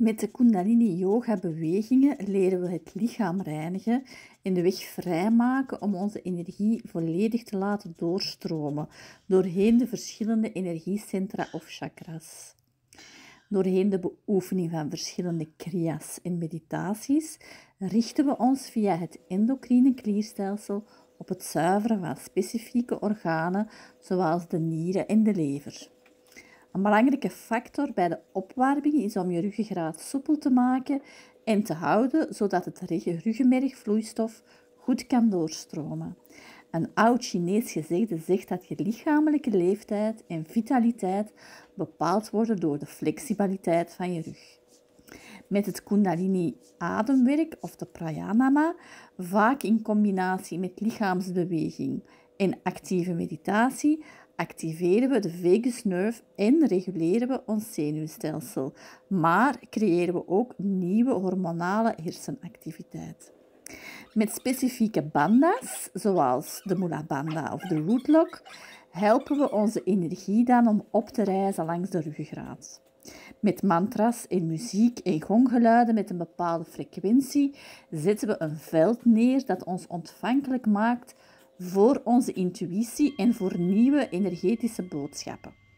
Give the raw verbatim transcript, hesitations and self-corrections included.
Met de Kundalini Yoga bewegingen leren we het lichaam reinigen en de weg vrijmaken om onze energie volledig te laten doorstromen doorheen de verschillende energiecentra of chakras. Doorheen de beoefening van verschillende kriyas en meditaties richten we ons via het endocrine klierstelsel op het zuiveren van specifieke organen zoals de nieren en de lever. Een belangrijke factor bij de opwarming is om je ruggengraat soepel te maken en te houden, zodat het ruggenmergvloeistof goed kan doorstromen. Een oud Chinees gezegde zegt dat je lichamelijke leeftijd en vitaliteit bepaald worden door de flexibiliteit van je rug. Met het Kundalini-ademwerk of de pranayama, vaak in combinatie met lichaamsbeweging en actieve meditatie, activeren we de vagusnerve en reguleren we ons zenuwstelsel, maar creëren we ook nieuwe hormonale hersenactiviteit. Met specifieke banda's, zoals de Mula Bandha of de Rootlock, helpen we onze energie dan om op te reizen langs de ruggengraat. Met mantra's en muziek en gonggeluiden met een bepaalde frequentie zetten we een veld neer dat ons ontvankelijk maakt voor onze intuïtie en voor nieuwe energetische boodschappen.